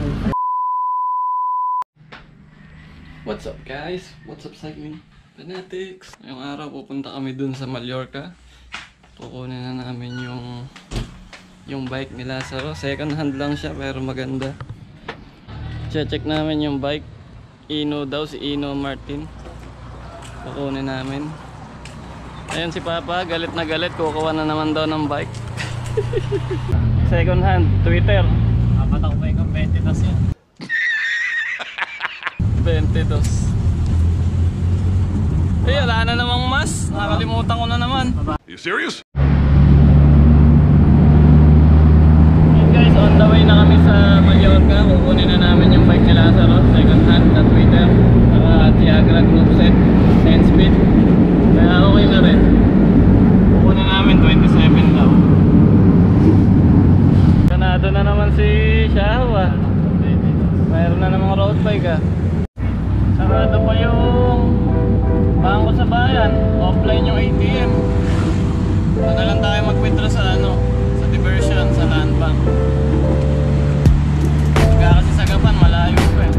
What's up guys? What's up cycling fanatics? Ngayong araw pupunta kami dun sa Mallorca. Kukunin na namin yung bike ni Lazaro. Second hand lang siya pero maganda. Check namin yung bike. Ino daw, si Ino Martin. Kukunin namin. Ayun si Papa, galit na galit. Kukuha na naman daw ng bike. Second hand, Twitter. Apat ako pa yung 20 tas yan. 22. Eh, wala na namang mas. Nakakalimutan ko na naman. You serious? Hey guys, on the way na kami sa Mallorca. Kukunin na namin yung bike ni Lazaro. Second hand na Twitter. Saka Tiagra group set. 10 speed. Kaya okay na rin. Kukunin namin 27 daw. Kanado na naman si Shahu ah. Mayroon na namang road bike ah. Sarado pa yung bangko sa bayan. Offline yung ATM. Ano lang tayo mag-withdraw sa sa diversion, sa land bank. Pagka kasi sa Gapan, malayo pa eh.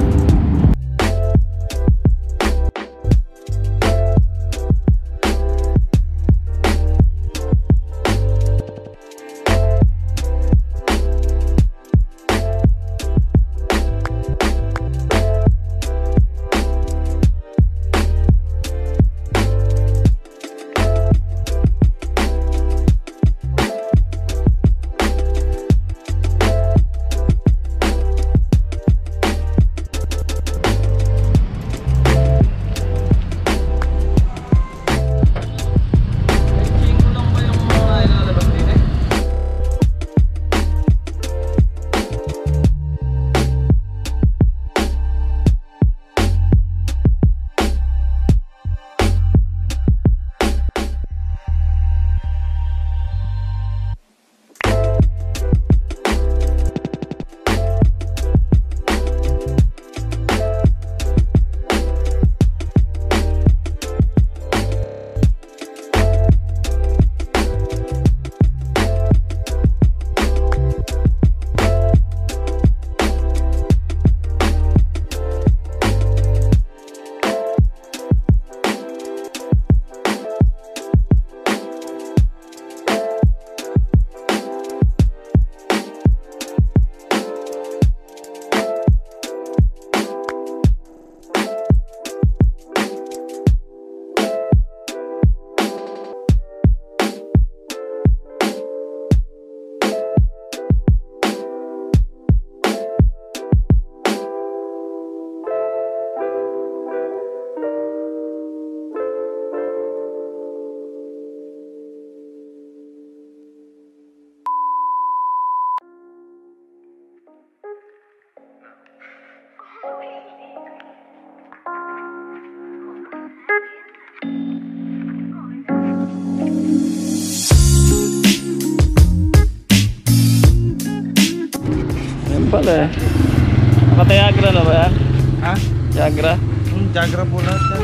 Pala eh. Naka-Tiagra na ba yan? Ha? Tiagra? Tiagra po lahat yan.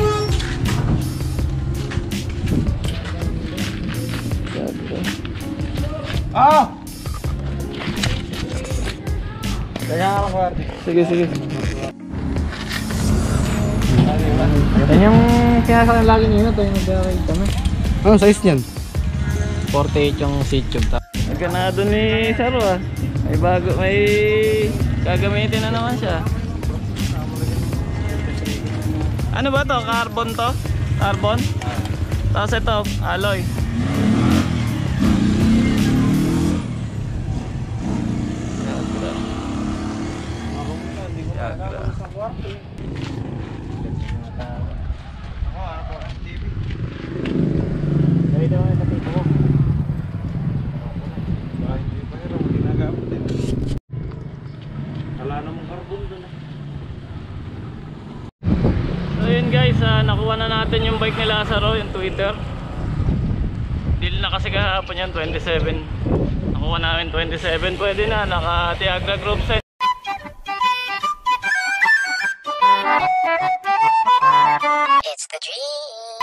Tiagra. Ah! Kaya nga lang kwarte. Sige, sige. Yan yung sinasakyan lagi nyo ito yung nag-ride kami. Anong size niyan? 48 yung C-tube. Nagkanado ni Saro ah. May bago, may gagamitin na naman siya. Ano ba to? Carbon to? Carbon? Tapos ito, alloy. Tiagra. So yun guys, nakuha na natin yung bike ni Lazaro, yung Twitter. Deal na kasi kahapon yan, 27. Nakuha namin 27, pwede na, naka Tiagra group set. It's the dream.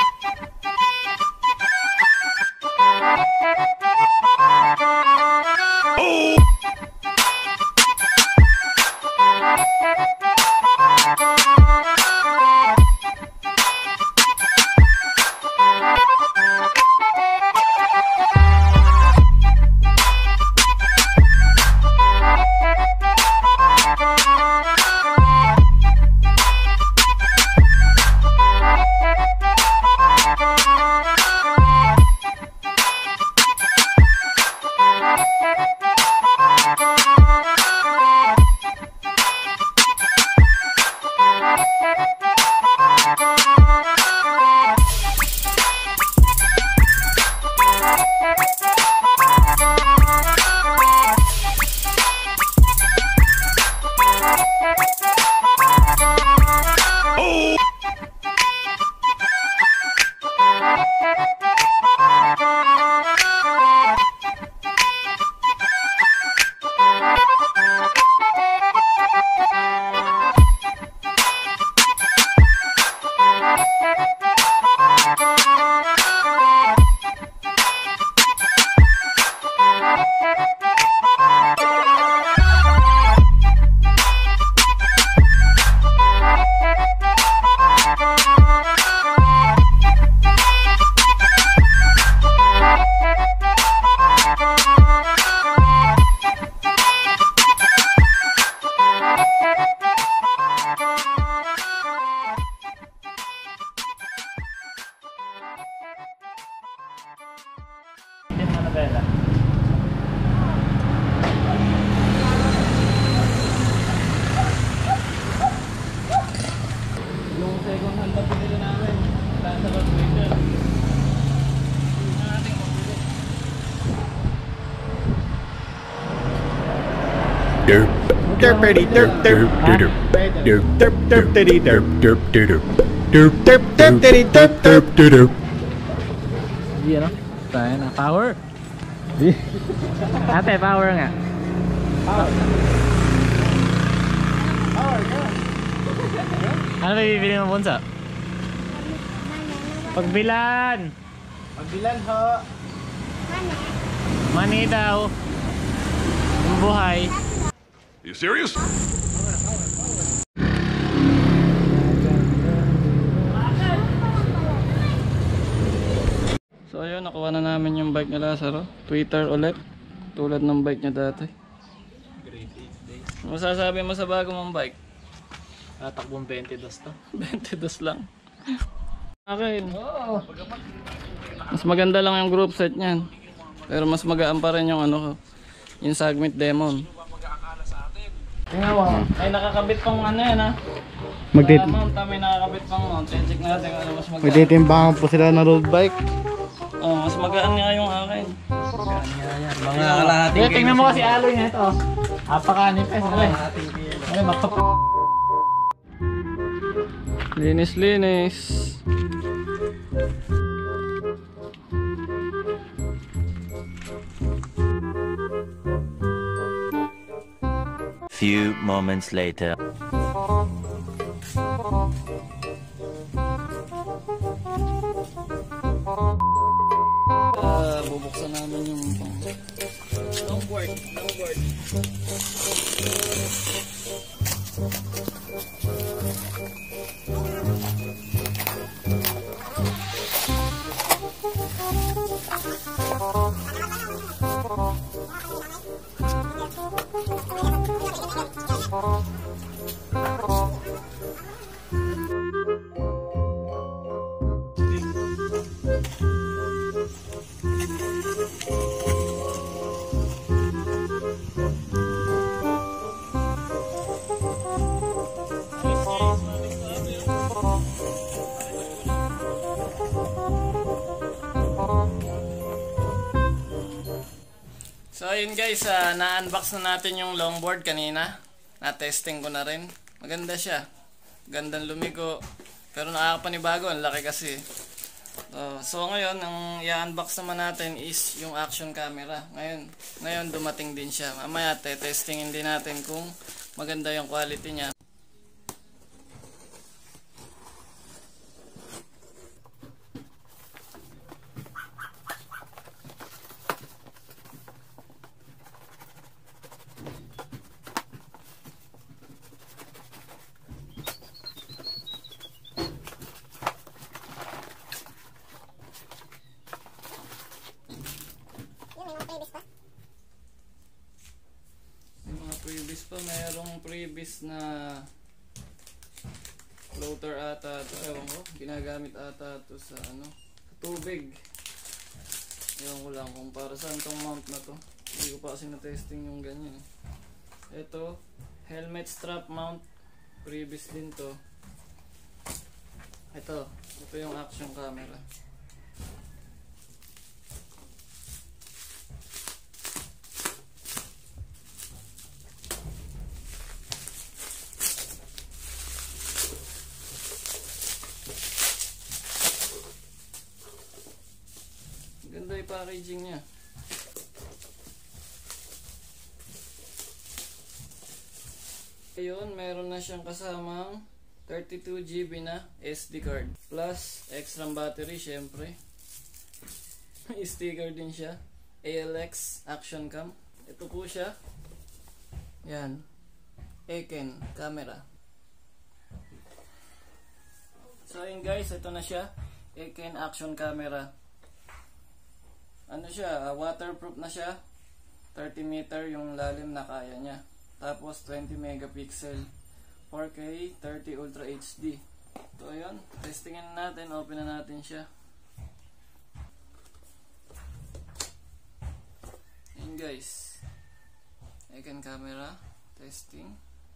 Oh! Derpity derp derp derp derp derp derpity derp derp derp derp derp derpity derp derp derp. Di ano? Tayo na. Power. Di. Ate, power nga. Ano ba bibili mo, Bunso? Pagbilan! Pagbilan ho. Money daw. Ang buhay. You serious? So ayun, nakuha na namin yung bike ni Lazaro. Twitter ulit. Tulad ng bike niya dati. Ano masasabi mo sa bago mong bike? Takbong 22 to. 22 lang. Akin. Mas maganda lang yung group set niyan. Pero mas magaan pa rin yung ano ko. Yung Sagmit Demon. Tingnan mo. Ay nakakabit pang ano yan ha. Mount, may nakakabit pang mount. Check natin kung ano mas magaan. Magtitimbangan po sila ng road bike. Oh, mas magaan nga yung akin. Mga kalahating Kaya tingnan mo kasi alloy na ito. Apaka-nipes. Ay, Linis-linis. Few moments later. Bubuksan namin yung longboard. So ayun guys, na-unbox na natin yung longboard kanina. Na-testing ko na rin. Maganda siya. Gandang lumiko. Pero nakakapanibago, ang laki kasi. So ngayon, ang i-unbox naman natin is yung action camera. Ngayon dumating din siya. Mamaya testingin din natin kung maganda yung quality niya. Previous pa, mayroong previous na floater ata ito, ewan ko, ginagamit ata ito sa ano, tubig. Ewan ko lang kung para saan tong mount na to, hindi ko pa kasi na-testing yung ganyan. Ito, helmet strap mount, previous din to. Ito yung action camera. Ganda yung packaging niya. Ayun, meron na siyang kasamang 32GB na SD card. Plus, extra battery syempre. Sticker din siya. ALX Action Cam. Ito po siya. Yan. Eken camera. So ayun guys, ito na siya. Eken Action Camera. Ano siya, waterproof na siya. 30 meter yung lalim na kaya niya. Tapos 20 megapixel. 4K 30 Ultra HD. So ayun, testingin natin, open na natin siya. Ayun guys. Icon camera, testing.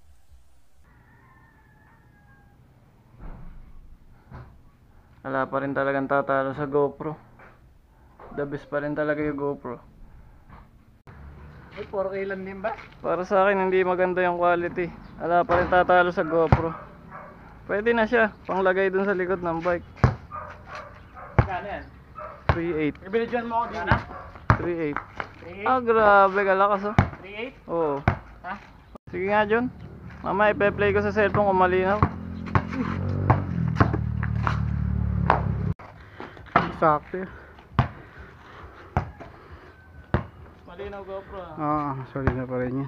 Wala pa rin talagang tatalo sa GoPro. The best pa rin talaga yung GoPro. Ay, 4K lang din ba? Para sa akin hindi maganda yung quality. Wala pa rin tatalo sa GoPro. Pwede na siya, panglagay dun sa likod ng bike. Kano yan? 3.8. Ibinidyan mo ako din na? 3.8. Ah, grabe, kalakas oh. 3.8? Oo. Ha? Sige nga, John. Mama, ipe-play ko sa cellphone kung malinaw. Sakto yun. Malinaw GoPro ah. Ah, sorry na pa rin yan.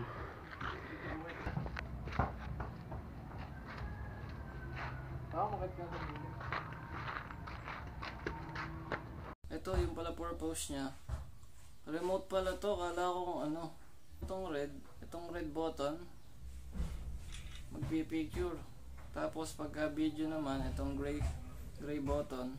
Ito yung pala purpose niya. Remote pala to, kala ko kung ano. Itong red button magpipicture. Tapos pagka video naman, itong gray button.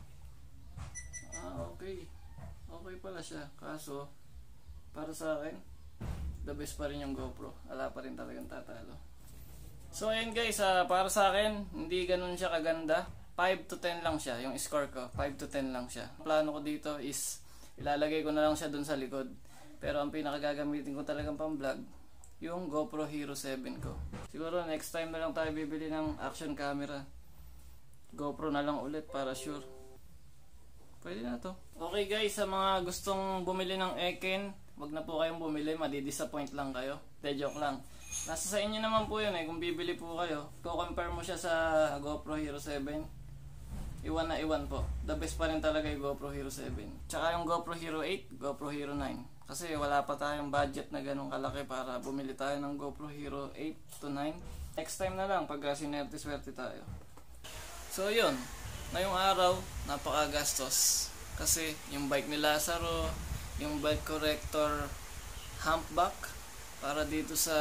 Ah, okay. Okay pala siya. Kaso para sa akin, the best pa rin yung GoPro. Wala pa rin talagang tatalo. So ayun guys, para sa akin, hindi ganun siya kaganda. 5 to 10 lang siya, yung score ko. 5 to 10 lang siya. Plano ko dito is, ilalagay ko na lang siya dun sa likod. Pero ang pinakagagamitin ko talagang pang vlog, yung GoPro Hero 7 ko. Siguro next time na lang tayo bibili ng action camera. GoPro na lang ulit para sure. Pwede na to. Okay guys, sa mga gustong bumili ng Eken, wag na po kayong bumili, madi-disappoint lang kayo. De joke lang. Nasa sa inyo naman po yun kung bibili po kayo. Ko-compare mo siya sa GoPro Hero 7. Iwan na iwan po. The best pa rin talaga yung GoPro Hero 7. Tsaka yung GoPro Hero 8, GoPro Hero 9. Kasi wala pa tayong budget na ganun kalaki para bumili tayo ng GoPro Hero 8 to 9. Next time na lang pag sinerte-swerte tayo. So yun, ngayong araw, napakagastos. Kasi yung bike ni Lazaro, yung bike corrector humpback para dito sa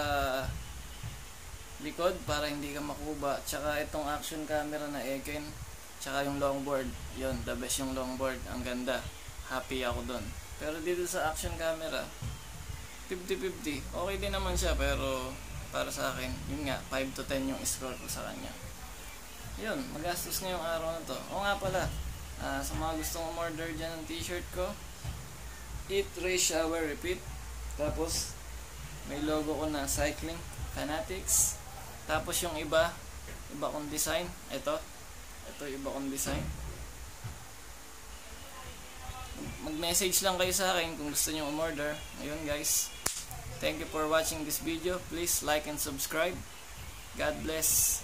likod para hindi ka makuba. Tsaka itong action camera na Eken. Tsaka yung longboard, yun, the best yung longboard, ang ganda, happy ako dun. Pero dito sa action camera, 50-50, okay din naman siya, pero para sa akin, yun nga, 5 to 10 yung score ko sa kanya. Yun, magastos ngayong araw na to. O nga pala, sa mga gustong umorder dyan ng t-shirt ko, Eat, Race, Shower, Repeat. Tapos, may logo ko na Cycling Fanatics. Tapos yung iba kong design, ito iba kong design. Mag-message lang kayo sa akin kung gusto nyo umorder. Ayun guys, thank you for watching this video. Please like and subscribe. God bless.